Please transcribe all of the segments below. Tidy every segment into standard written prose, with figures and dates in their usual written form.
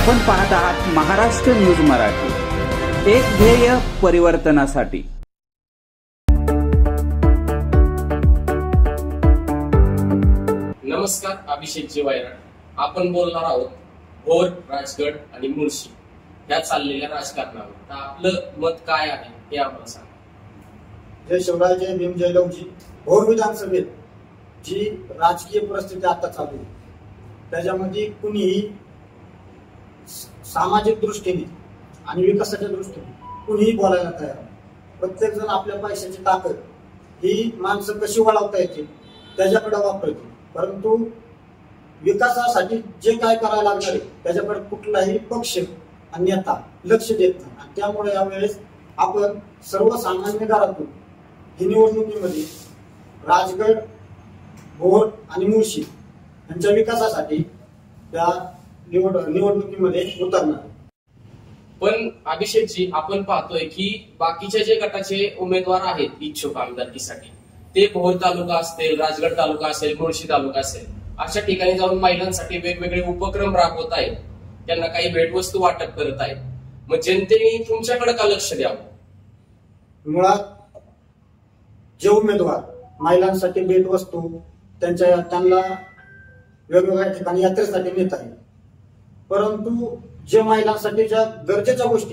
आपण पाहत आहात महाराष्ट्र न्यूज मराठी, एक ध्येय परिवर्तनासाठी। नमस्कार, अभिषेक जी वायराट आपण बोलणार आहोत भोर, राजगड आणि मुळशी या चाललेल्या राजकारणावर। तर आपलं मत काय आहे हे आपण सांगा। जय शिवराय, जय भीम, जय लवजी। भोर विधानसभेत जी राजकीय परिस्थिती आता चालू आहे त्याच्यामध्ये कुणीही सामाजिक दृष्टीने आणि विकासाच्या दृष्टीने कुणीही बोलायला तयार आहे। प्रत्येक जण आपल्या पैशाची ताकद ही माणसं कशी वळवता येते त्याच्याकडे वापरते, परंतु विकासासाठी जे काय करायला लागणार आहे त्याच्याकडे कुठलाही पक्ष आणि नेता लक्ष देत नाही। आणि त्यामुळे यावेळेस आपण सर्वसामान्य घरातून ही निवडणुकीमध्ये राजगड, भोर आणि मुळशी यांच्या विकासासाठी त्या निवडणुकीमध्ये उतरणार। पण अभिषेकजी, आपण पाहतोय की बाकीचे जे गटाचे उमेदवार आहेत इच्छुक आमदारकीसाठी ते भोर तालुका असतील, राजगड तालुका असेल, मुळशी तालुका असेल अशा ठिकाणी जाऊन महिलांसाठी वेगवेगळे उपक्रम राबवत आहेत, त्यांना काही भेटवस्तू वाटप करत आहेत। मग जनतेने तुमच्याकडे का लक्ष द्यावं? मुळात जे उमेदवार महिलांसाठी भेटवस्तू त्यांना वेगवेगळ्या ठिकाणी यात्रेसाठी नेत आहेत, परंतु जे महिलांसाठी ज्या गरजेच्या गोष्टी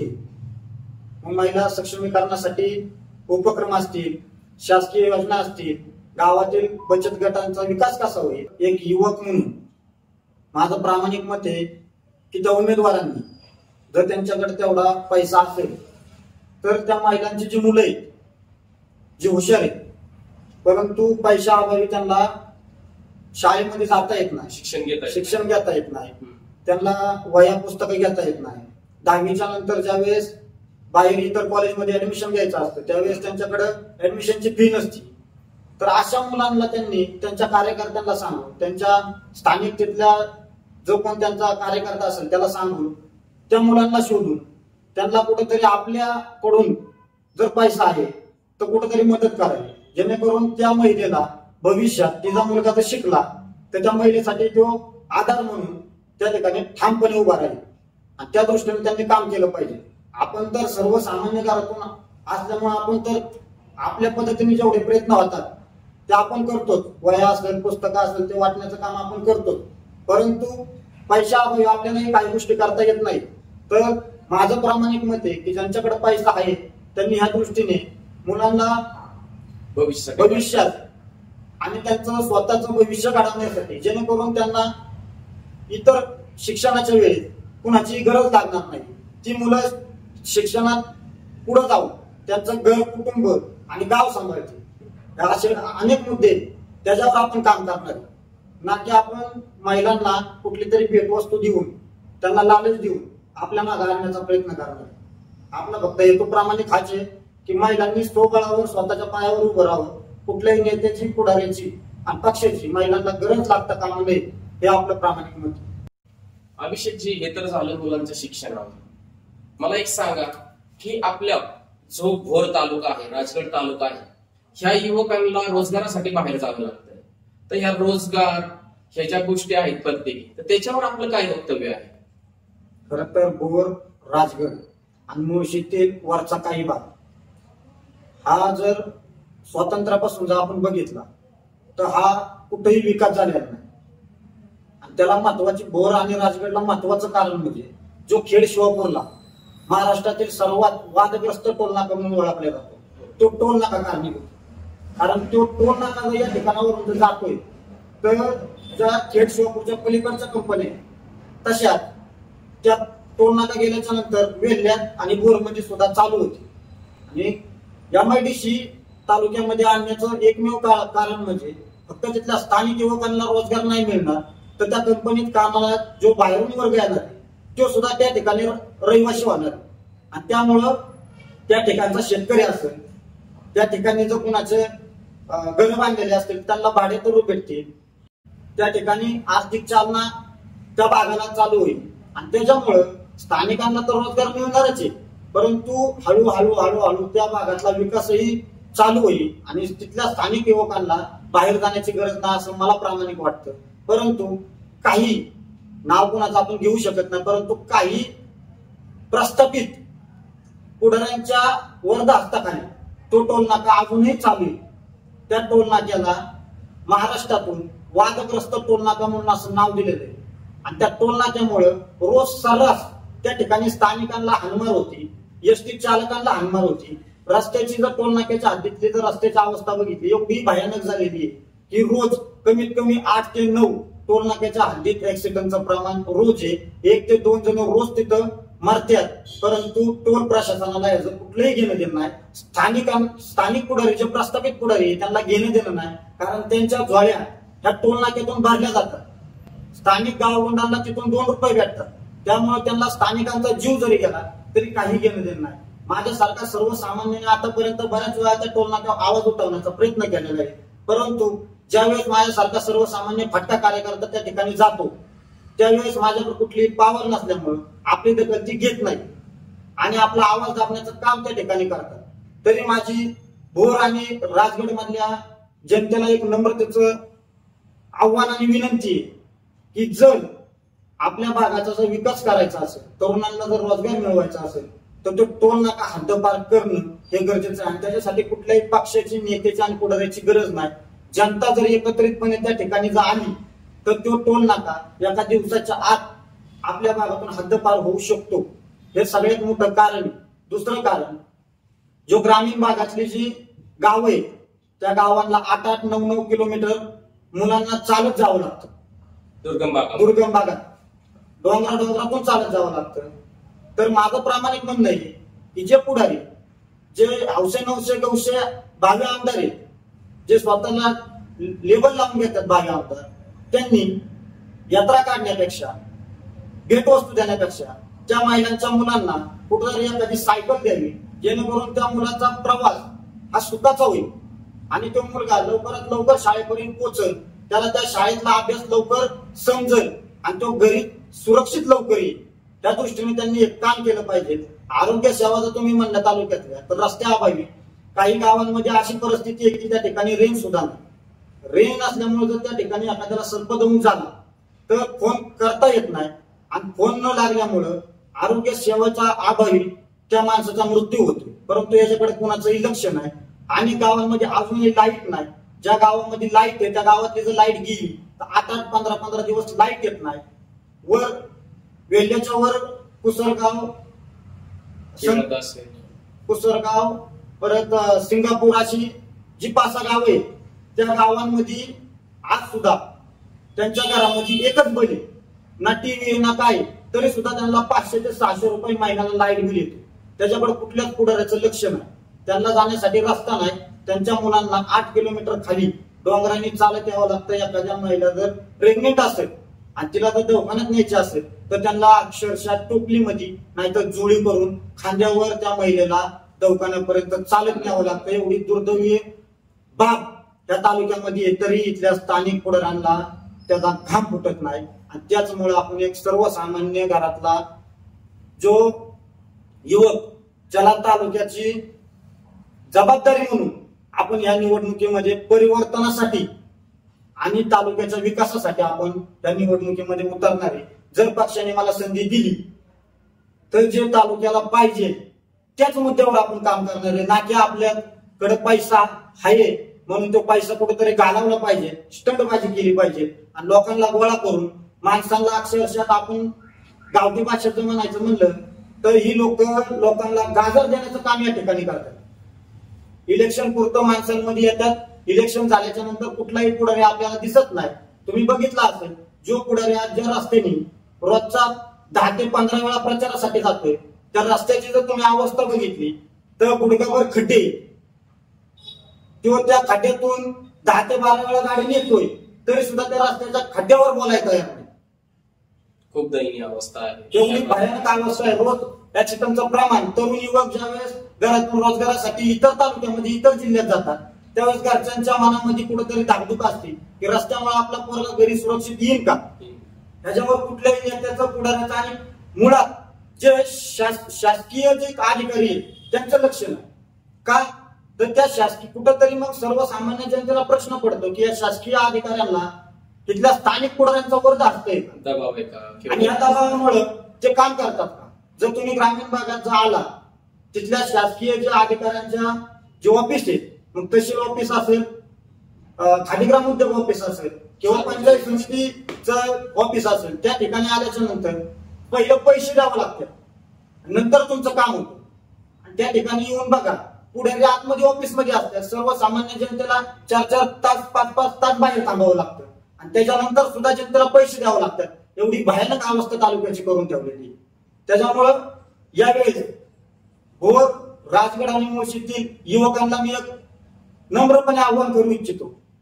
महिला सक्षमीकरणासाठी उपक्रम असतील, शासकीय योजना असतील, गावातील बचत गटांचा विकास कसा होईल, एक युवक म्हणून माझं प्रामाणिक मत आहे की त्या उमेदवारांनी जर त्यांच्याकडे तेवढा पैसा असेल तर त्या महिलांची जी मुलं आहेत जी हुशार आहेत परंतु पैशाअभावी त्यांना शाळेमध्ये जाता येत नाही, शिक्षण घेता येत नाही, त्यांना वह्या पुस्तकं घेता येत नाही, 10वीच्या नंतर ज्यावेळेस बाहेर इतर कॉलेजमध्ये ऍडमिशन घ्यायचं असतं त्यावेळेस त्यांच्याकडे ऍडमिशनची फी नसती। तर अशा मुलांना त्यांनी त्यांच्या कार्यकर्त्यांना सांगून, त्यांच्या स्थानिक तिथल्या जो कोण त्यांचा कार्यकर्ता असेल त्याला सांगून त्या मुलांना शोधून त्यांना कुठेतरी आपल्याकडून जर पैसा आहे तर कुठेतरी मदत करावी, जेणेकरून त्या महिलेला भविष्यात तिचा मुलगा जर शिकला तर त्या महिलेसाठी तो आधार म्हणून त्या ठिकाणी ठामपणे उभा राहील आणि त्या दृष्टीने त्यांनी काम केलं पाहिजे। आपण तर सर्वसामान्य घरातून असल्यामुळे आपण तर आपल्या पद्धतीने जेवढे प्रयत्न होतात ते आपण करतोच, वह्या असेल, पुस्तकं असेल ते वाटण्याचं काम आपण करतोच, परंतु पैशाअभावी आपल्यालाही काही गोष्टी करता येत नाही। तर माझं प्रामाणिक मत आहे की ज्यांच्याकडे पैसा आहे त्यांनी ह्या दृष्टीने मुलांना भविष्यात आणि त्यांचं स्वतःचं भविष्य घडवण्यासाठी, जेणेकरून त्यांना इतर शिक्षणाच्या वेळी कुणाची गरज लागणार नाही, ती मुलं शिक्षणात पुढे जाऊन त्यांचं घर, कुटुंब आणि गाव सांभाळतील। असे अनेक मुद्दे त्याच्यावर आपण काम करणार, ना की आपण महिलांना कुठली तरी भेटवस्तू देऊन त्यांना लालच देऊन आपल्या मागे आणण्याचा प्रयत्न करणार। आपला फक्त हेतू प्रामाणिक हाच आहे की महिलांनी स्वबळावर स्वतःच्या पायावर उभं राहावं, कुठल्याही नेत्याची, पुढाऱ्याची आणि पक्षाची महिलांना गरज लागता कामा नये, हे आपलं प्रामाणिक मत। अभिषेकजी, हे तर झालं मुलांच्या शिक्षणावर। मला एक सांगा की आपल्या जो भोर तालुका आहे, राजगड तालुका आहे, ह्या युवकांना रोजगारासाठी बाहेर जावं लागतंय, तर ह्या रोजगार ह्या ज्या गोष्टी आहेत प्रत्येकी, तर त्याच्यावर आपलं काय वक्तव्य आहे? खरं तर भोर, राजगड आणि मुळशीतील वरचा काही भाग हा जर स्वातंत्र्यापासून जर आपण बघितला तर हा कुठेही विकास झालेला नाही। आणि त्याला महत्वाची, भोर आणि राजगडला महत्वाचं कारण म्हणजे जो खेड शिवापूरला महाराष्ट्रातील सर्वात वादग्रस्त टोल नाका म्हणून ओळखला जातो, तो टोल नाका कारणीभूत। कारण तो टोल नाका या ठिकाणावरून जर जातोय तर ज्या खेड शिवापूरच्या पलीकडच्या कंपन्या तशाच त्या टोल नाका गेल्याच्या नंतर वेल्ह्यात आणि भोरमध्ये सुद्धा चालू होती। आणि MIDC तालुक्यामध्ये आणण्याचं एकमेव कारण म्हणजे फक्त तिथल्या स्थानिक युवकांना रोजगार नाही मिळणार तर त्या कंपनीत कामाला जो बाहेरून वर्ग येणार तो सुद्धा त्या ठिकाणी रहिवाशी होणार। आणि त्यामुळं त्या ठिकाणचा शेतकरी असेल, त्या ठिकाणी जर कुणाचे घर बांधलेले असतील त्यांना भाडे तर भेटतील, त्या ठिकाणी आर्थिक चालना त्या भागाला चालू होईल आणि त्याच्यामुळं स्थानिकांना तर रोजगार मिळणारच आहे, परंतु हळूहळू त्या भागातला विकासही चालू होईल आणि तिथल्या स्थानिक युवकांना बाहेर जाण्याची गरज नाही असं मला प्रामाणिक वाटतं। परंतु काही नाव कोणाचं आपण घेऊ शकत नाही, परंतु काही प्रस्थापित पुढाऱ्यांच्या वरद हस्ताखाली तो टोल नाका अजूनही चालू आहे. त्या टोल नाक्याला महाराष्ट्रातून वादग्रस्त टोल नाका म्हणून असं नाव दिलेलं आहे. आणि त्या टोल नाक्यामुळे रोज सर्रास त्या ठिकाणी स्थानिकांना हाणमार होती, एसटी चालकांना हाणमार होती. रस्त्याची जर टोल नाक्याच्या हद्दीतली जर रस्त्याची अवस्था बघितली एवढी भयानक झालेली आहे की रोज कमीत कमी 8 ते 9 टोल नाक्याच्या हद्दीत ऍक्सिडेंटचं प्रमाण रोज आहे. 1 ते 2 जण रोज तिथं मरतात, परंतु टोल प्रशासनाला याचं कुठलंही घेणं देणं नाही. स्थानिक पुढारी जे प्रस्थापित पुढारी आहे त्यांना घेणं देणं नाही, कारण त्यांच्या ज्वाळ्या ह्या टोल नाक्यातून भरल्या जातात. स्थानिक गावगुंडांना तिथून 2 रुपये भेटतात, त्यामुळे त्यांना स्थानिकांचा जीव जरी गेला तरी काही घेणं देणं नाही. माझ्यासारखा सर्वसामान्याने आतापर्यंत बऱ्याच वेळा त्या टोल नाक्यावर आवाज उठवण्याचा प्रयत्न केलेला आहे, परंतु ज्यावेळेस माझ्यासारखा सर्वसामान्य फटका कार्यकर्ता त्या ठिकाणी जातो त्यावेळेस माझ्याकडे कुठलीही पावर नसल्यामुळे आपली दखल ती घेत नाही आणि आपला आवाज दाबण्याचं काम त्या ठिकाणी करतात. तरी माझी भोर आणि राजगड मधल्या जनतेला एक नम्रतेचं आव्हान आणि विनंती आहे की जर आपल्या भागाचा जर विकास करायचा असेल, तरुणांना जर रोजगार मिळवायचा असेल तर तो टोल नाका हद्दपार करणं हे गरजेचं आहे. आणि त्याच्यासाठी कुठल्याही पक्षाची, नेत्याची आणि पुढाऱ्याची गरज नाही. जनता जर एकत्रितपणे त्या ठिकाणी जर आली तर तो टोल नाका एका दिवसाच्या आत आपल्या भागातून हद्दपार होऊ शकतो. हे सगळ्यात मोठं कारण. दुसरं कारण, जो ग्रामीण भागातली जी गावं आहेत त्या गावांना 8-8, 9-9 किलोमीटर मुलांना चालत जावं लागतं. दुर्गम भागात डोंगरातून चालत जावं लागतं. तर माझं प्रामाणिक म्हणणं आहे की जे पुढारी, जे हौसे नवसे गवसे भावी आमदार आहेत, जे स्वतःला लेबल लावून घेतात भावी आमदार, त्यांनी यात्रा काढण्यापेक्षा, भेटवस्तू देण्यापेक्षा त्या महिलांच्या मुलांना कुठेतरी एखादी सायकल द्यावी, जेणेकरून त्या मुलाचा प्रवास हा सुखाचा होईल आणि तो मुलगा लवकरात लवकर शाळेपर्यंत पोहोचेल, त्याला त्या शाळेतला अभ्यास लवकर समजेल आणि तो घरी सुरक्षित लवकर येईल. त्या दृष्टीने त्यांनी एक काम केलं पाहिजे. आरोग्य सेवा जर तुम्ही म्हणल्या तालुक्यातल्या तर रस्त्याअभावी काही गावांमध्ये अशी परिस्थिती आहे की त्या ठिकाणी रेंज सुद्धा नाही. रेंज नसल्यामुळे जर त्या ठिकाणी एखाद्याला सर्पदंश झाला तर फोन करता येत नाही आणि फोन न लागल्यामुळं आरोग्य सेवेच्या अभावी त्या माणसाचा मृत्यू होतो. परंतु याच्याकडे कोणाचंही लक्ष नाही आणि गावांमध्ये अजूनही लाईट नाही. ज्या गावामध्ये लाईट आहे त्या गावातली जर लाईट गेली तर 8-8, 15-15 दिवस लाईट येत नाही. वर वेल्ल्याच्या वर कुसरगाव परत सिंगापूर अशी जी 5-6 गाव आहेत त्या गावांमध्ये आज सुद्धा त्यांच्या घरामध्ये एकच बैल, ना टीव्ही ना काय, तरी सुद्धा त्यांना 500 ते 600 रुपये महिन्याला लाईट बिल येतो. त्याच्याकडे कुठल्याच पुढाऱ्याचं लक्ष नाही. त्यांना जाण्यासाठी रस्ता नाही. त्यांच्या मुलांना 8 किलोमीटर खाली डोंगरांनी चालत यावं लागतं. एखाद्या महिला जर प्रेग्नेंट असेल आणि तिला जर दवाखान्यात न्यायची असेल तर त्यांना अक्षरशः टोपलीमध्ये नाहीतर जोडी करून खांद्यावर त्या महिलेला दवाखान्यापर्यंत चालत न्यावं लागतं. एवढी दुर्दैवी बाब त्या तालुक्यामध्ये तरी इथल्या स्थानिक पुढाऱ्यांना त्याचा घाम फुटत नाही. आणि त्याचमुळे आपण एक सर्वसामान्य घरातला जो युवक, ज्याला तालुक्याची जबाबदारी म्हणून आपण या निवडणुकीमध्ये परिवर्तनासाठी आणि तालुक्याच्या विकासासाठी आपण त्या निवडणुकीमध्ये उतरणार आहे. जर पक्षाने मला संधी दिली तर जे तालुक्याला पाहिजे त्याच मुद्द्यावर आपण काम करणार आहे, ना की आपल्याकडे पैसा आहे म्हणून तो पैसा कुठेतरी घालवला पाहिजे, स्टंटबाजी केली पाहिजे आणि लोकांना गोळा करून माणसांना अक्षरशः आपण गावठी भाषेत म्हणायचं म्हणलं तर ही लोकांना गाजर देण्याचं काम या ठिकाणी करतात. इलेक्शन पुरतं माणसांमध्ये येतात, इलेक्शन झाल्याच्या नंतर कुठलाही पुढारी आपल्याला दिसत नाही. तुम्ही बघितलं असेल, जो पुढारी आज ज्या रस्त्याने रोजचा 10 ते 15 वेळा प्रचारासाठी जातोय त्या रस्त्याची जर तुम्ही अवस्था बघितली तर गुडघाभर खड्डे, तो त्या खड्ड्यातून 10 ते 12 वेळा गाडी नेतोय तरी सुद्धा त्या रस्त्याच्या खड्ड्यावर बोलायचं आहे. खूप दयनीय अवस्था आहे, एवढी भयानक अवस्था आहे. रोज ऍक्सिडेंटचं प्रमाण. तरुण युवक ज्यावेळेस घरातून रोजगारासाठी इतर तालुक्यामध्ये, इतर जिल्ह्यात जातात त्यावेळेस घरच्यांच्या मनामध्ये कुठेतरी धाकधूक असते की रस्त्यामुळे आपला पोरगा घरी सुरक्षित येईल का. त्याच्यावर कुठल्याही नेत्याचं, पुढाऱ्याचं आणि मुळात जे शासकीय जे अधिकारी आहेत त्यांचं लक्ष नाही. का तर त्या शासकीय कुठंतरी मग सर्वसामान्य जनतेला प्रश्न पडतो की या शासकीय अधिकाऱ्यांना तिथल्या स्थानिक पुढाऱ्यांचा वर जास्त आहे दबाव आहे का? आणि या दबावामुळे ते काम करतात का? जर तुम्ही ग्रामीण भागात जर आला, तिथल्या शासकीय जे अधिकाऱ्यांच्या जे ऑफिस आहेत, मग तहसील ऑफिस असेल, खादीग्राम उद्योग ऑफिस असेल किंवा पंचायत समितीचं ऑफिस असेल, त्या ठिकाणी आल्याच्या नंतर पहिलं पैसे द्यावं लागतात, नंतर तुमचं काम होतं. आणि त्या ठिकाणी येऊन बघा, पुढे आतमध्ये ऑफिस मध्ये असतात, सर्वसामान्य जनतेला 4-4 तास 5-5 तास बाहेर थांबावं लागतं आणि त्याच्यानंतर सुद्धा जनतेला पैसे द्यावं लागतात. एवढी भयानक अवस्था तालुक्याची करून ठेवलेली. त्याच्यामुळं यावेळेस भोर, राजगड आणि मुळशीतील युवकांना मी एक नम्रपणे आवाहन करू इच्छितो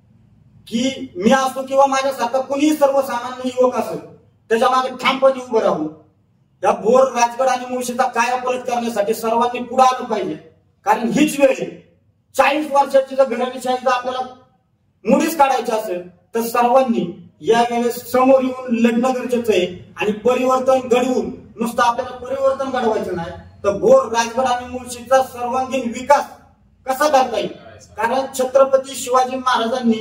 की मी असो किंवा माझ्यासारखा कुणीही सर्वसामान्य युवक असेल, त्याच्या मागे ठामपणे उभं राहून या भोर, राजगड आणि मुळशीचा कायापालट करण्यासाठी सर्वांनी पुढे आलं पाहिजे. कारण हीच वेळ आहे. 40 वर्षाची जर घराणीशाही जर आपल्याला मुळीच काढायची असेल तर सर्वांनी यावेळेस समोर येऊन लढणं गरजेचं आहे आणि परिवर्तन घडवून, नुसतं आपल्याला परिवर्तन घडवायचं नाही तर भोर, राजगड आणि मुळशीचा सर्वांगीण विकास कसा करता येईल. कारण छत्रपती शिवाजी महाराजांनी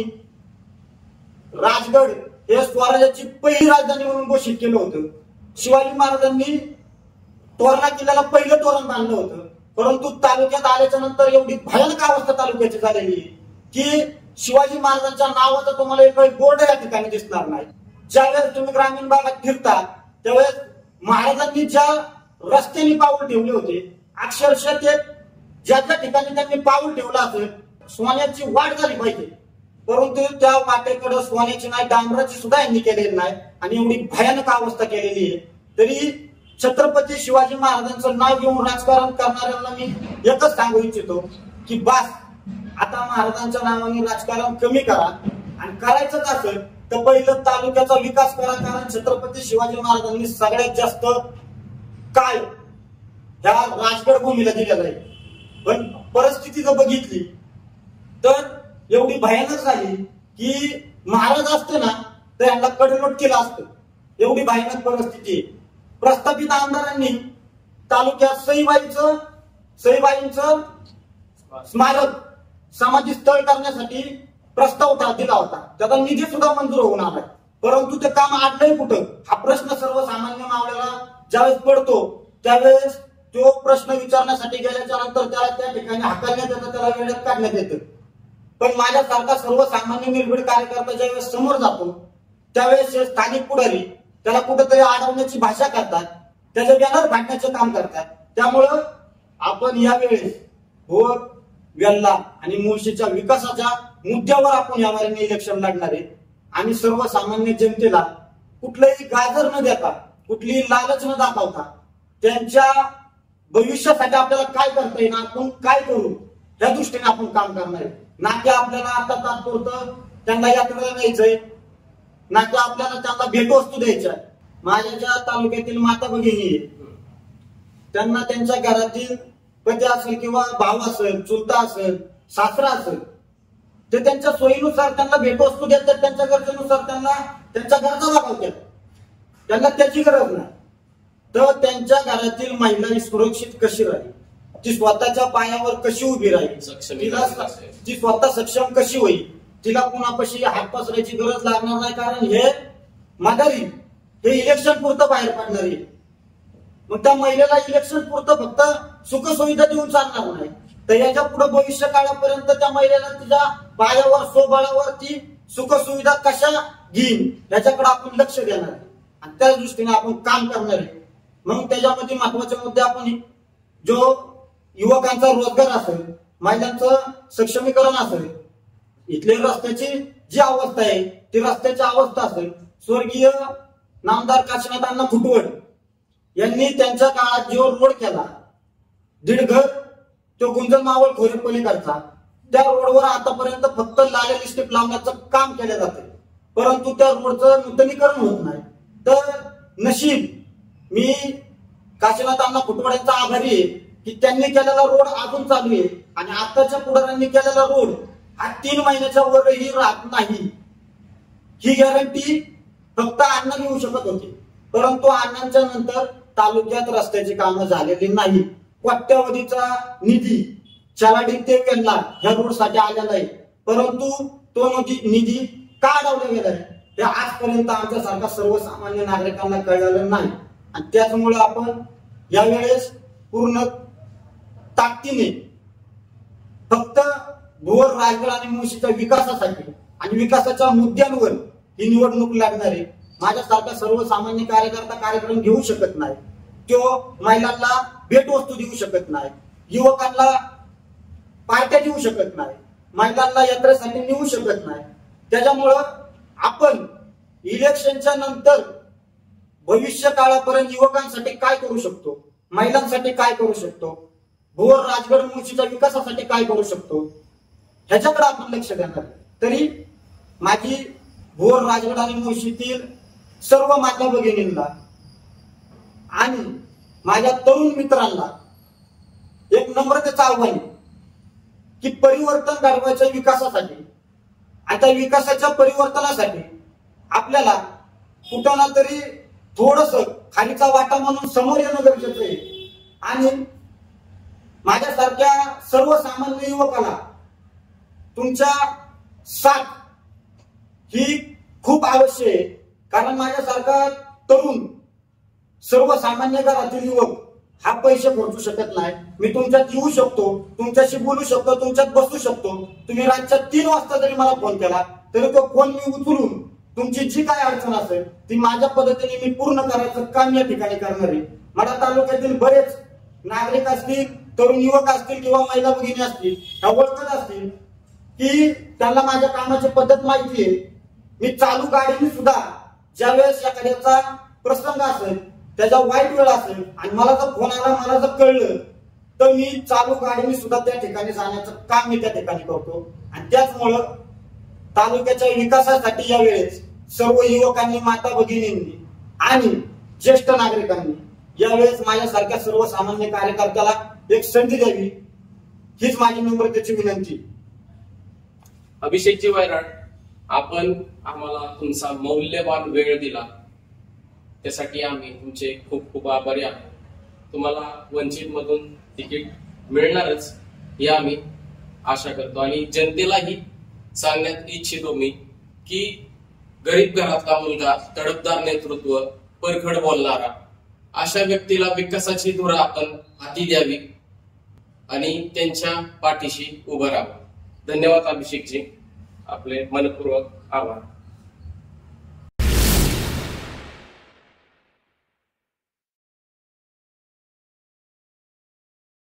राजगड हे स्वराज्याची पहिली राजधानी म्हणून घोषित केलं होतं. शिवाजी महाराजांनी तोरणा किल्ल्याला पहिलं तोरण बांधलं होतं. परंतु तालुक्यात आल्याच्या नंतर एवढी भयानक अवस्था तालुक्याची झालेली की शिवाजी महाराजांच्या नावाचा तुम्हाला एकही बोर्ड या ठिकाणी दिसणार नाही. ज्यावेळेस तुम्ही ग्रामीण भागात फिरता त्यावेळेस महाराजांनी ज्या रस्त्याने पाऊल ठेवले होते, अक्षरशः ते ज्या ज्या ठिकाणी त्यांनी पाऊल ठेवलं असेल, सोन्याची वाढ झाली पाहिजे, परंतु त्या वाटेकडे सोन्याची नाही, डांबराची सुद्धा यांनी केलेली नाही आणि एवढी भयानक अवस्था केलेली आहे. तरी छत्रपती शिवाजी महाराजांचं नाव घेऊन राजकारण करणाऱ्यांना मी एकच सांगू इच्छितो की बस, आता महाराजांच्या नावाने राजकारण कमी करा आणि करायचंच असेल तर पहिलं तालुक्याचा विकास करा. कारण छत्रपती शिवाजी महाराजांनी सगळ्यात जास्त काय ह्या राजगड भूमीला दिलेलं आहे. पण परिस्थिती जर बघितली तर एवढी भयानक झाली की महाराज असते ना तर यांना कडलोट केलं असतं. एवढी भयानक परिस्थिती आहे. प्रस्थापित आमदारांनी तालुक्यात सईबाईंचं स्मारक समाधी स्थळ करण्यासाठी प्रस्ताव दिला होता. त्याचा निधी सुद्धा मंजूर होऊन आलाय, परंतु ते काम आडलंय कुठं, हा प्रश्न सर्वसामान्य मावळ्याला ज्यावेळेस पडतो त्यावेळेस तो प्रश्न विचारण्यासाठी गेल्याच्या नंतर त्याला त्या ठिकाणी हाकलण्यात येतं, त्याला वेळेत काढण्यात येतं. पण माझ्यासारखा सर्वसामान्य निर्भीड कार्यकर्ता ज्यावेळेस समोर जातो त्यावेळेस स्थानिक पुढारी त्याला कुठेतरी अडवण्याची भाषा करतात, त्याचे बॅनर फाडण्याचे काम करतात. त्यामुळं आपण यावेळेस भोर, वेल्हा आणि मुळशीच्या विकासाच्या मुद्द्यावर आपण यावेळी इलेक्शन लढणार आहे आणि सर्वसामान्य जनतेला कुठलंही गाजर न देता, कुठलीही लालच न दाखवता त्यांच्या भविष्यासाठी आपल्याला काय करता येईल, आपण काय करू या दृष्टीने आपण काम करणार आहे. ना की आपल्याला आता तात्पुरतं त्यांना यात्रेला न्यायचंय, ना की आपल्याला त्यांना भेटवस्तू द्यायच्या. माझ्या ज्या तालुक्यातील माता भगिनी त्यांना त्यांच्या घरातील पती असेल किंवा भाऊ असेल, चुलता असेल, सासरा असेल, ते त्यांच्या सोयीनुसार त्यांना भेटवस्तू देतात, त्यांच्या गरजेनुसार त्यांना त्यांच्या गरजा भागवतात. त्यांना त्याची गरज नाही. तर त्यांच्या घरातील महिला ही सुरक्षित कशी राहील, ती स्वतःच्या पायावर कशी उभी राहील, तिला ती स्वतः सक्षम कशी होईल, तिला कुणापाशी हात पसरायची गरज लागणार नाही. कारण हे मदारी हे इलेक्शन पुरतं बाहेर पडणार आहे. मग त्या महिलेला इलेक्शन पुरतं फक्त सुखसुविधा देऊन चालणार नाही, तर याच्या पुढे भविष्य काळापर्यंत त्या महिलेला तिच्या पायावर स्वबळावर ती सुखसुविधा कशा घेईन याच्याकडे आपण लक्ष देणार आहे आणि त्या दृष्टीने आपण काम करणार आहे. मग त्याच्यामध्ये महत्वाचे मुद्दे आपण जो युवकांचा रोजगार असेल, महिलांचं सक्षमीकरण असेल, इथले रस्त्याची जी अवस्था आहे ती रस्त्याची अवस्था असेल. स्वर्गीय नामदार काशीनाथ अण्णा खुटवड यांनी त्यांच्या काळात जो रोड केला, दीडघर तो गुंजन मावळ खोरे पलीकडचा, त्या रोडवर आतापर्यंत फक्त लाल लिस्टिप लावण्याचं काम केलं जाते, परंतु त्या रोडचं नूतनीकरण होत नाही. तर नशीब मी काशीनाथ अण्णा खुटवड यांचा आभारी आहे की त्यांनी केलेला रोड अजून चालू आहे आणि आताच्या पुढाऱ्यांनी केलेला रोड हा 3 महिन्याच्या वरही राहत नाही. ही गॅरंटी फक्त अण्णा घेऊ शकत होती, परंतु अण्णांच्या नंतर तालुक्यात रस्त्याची कामं झालेली नाही. कोट्यावधीचा निधी चलाडी ते वेल्हा ह्या रोडसाठी आलेला आहे, परंतु तो निधी का अडवला गेलाय हे आजपर्यंत आमच्यासारख्या सर्वसामान्य नागरिकांना कळलेलं नाही. आणि त्याचमुळे आपण यावेळेस पूर्ण ताकदीने फक्त भोर, राजगड आणि मुळशीच्या विकासासाठी आणि विकासाच्या मुद्द्यांवर ही निवडणूक लागणार आहे. माझ्यासारखा सर्वसामान्य कार्यकर्ता कार्यक्रम घेऊ शकत नाही, तो महिलांना भेटवस्तू देऊ शकत नाही, युवकांना पार्ट्या देऊ शकत नाही, महिलांना यात्रेसाठी नेऊ शकत नाही. त्याच्यामुळं आपण इलेक्शनच्या नंतर भविष्य काळापर्यंत युवकांसाठी काय करू शकतो, महिलांसाठी काय करू शकतो, भोर, राजगड, मुळशीच्या विकासासाठी काय करू शकतो, ह्याच्याकडे आपण लक्ष देणार. तरी माझी भोर, राजगड आणि मुळशीतील सर्व माता भगिनींना आणि माझ्या तरुण मित्रांना एक नम्रतेचं आव्हान आहे की परिवर्तन घडवायचं विकासासाठी. आता विकासाच्या परिवर्तनासाठी आपल्याला कुठं ना तरी थोडस खालीचा वाटा म्हणून समोर येणं गरजेचं आहे. आणि माझ्यासारख्या सर्वसामान्य युवकाला तुमच्या साथ ही खूप आवश्यक आहे. कारण माझ्यासारखा तरुण सर्वसामान्य घरातील युवक हा पैसे खर्चू शकत नाही. मी तुमच्यात येऊ शकतो, तुमच्याशी बोलू शकतो, तुमच्यात बसू शकतो. तुम्ही रातच्या 3 वाजता जरी मला फोन केला तरी तो फोन मी उचलून तुमची जी काय अडचण असेल ती माझ्या पद्धतीने मी पूर्ण करायचं काम या ठिकाणी करणार आहे. मला तालुक्यातील बरेच नागरिक असतील, तरुण युवक असतील किंवा महिला भगिनी असतील, ह्या ओळखत असतील की त्यांना माझ्या कामाची पद्धत माहिती आहे. मी चालू गाडीने सुद्धा ज्यावेळेस एखाद्याचा प्रसंग असेल, त्याचा वाईट वेळ असेल आणि मला जर फोन आला, मला जर कळलं तर मी चालू गाडीने सुद्धा त्या ठिकाणी जाण्याचं काम मी त्या ठिकाणी करतो. आणि त्याचमुळं तालुक्याच्या विकासासाठी यावेळेस सर्व युवकांनी, माता भगिनींनी आणि ज्येष्ठ नागरिकांनी यावेळेस माझ्यासारख्या सर्वसामान्य कार्यकर्त्याला एक संधी द्यावी, हीच माझी नम्रतेची विनंती. अभिषेकजी वैराट, आपण आम्हाला तुमचा मौल्यवान वेळ दिला त्यासाठी आम्ही तुमचे खूप खूप आभारी आहोत. तुम्हाला वंचित मधून तिकीट मिळणारच ही आम्ही आशा करतो. आणि जनतेलाही सांगण्यात इच्छितो मी की गरीब घरातला मुलगा, तडफदार नेतृत्व, परखड बोलणारा अशा व्यक्तीला विकासाची धुरा आपण हाती द्यावी आणि त्यांच्या पाठीशी उभं राहावं. धन्यवाद अभिषेकजी, आपले मनपूर्वक आभार.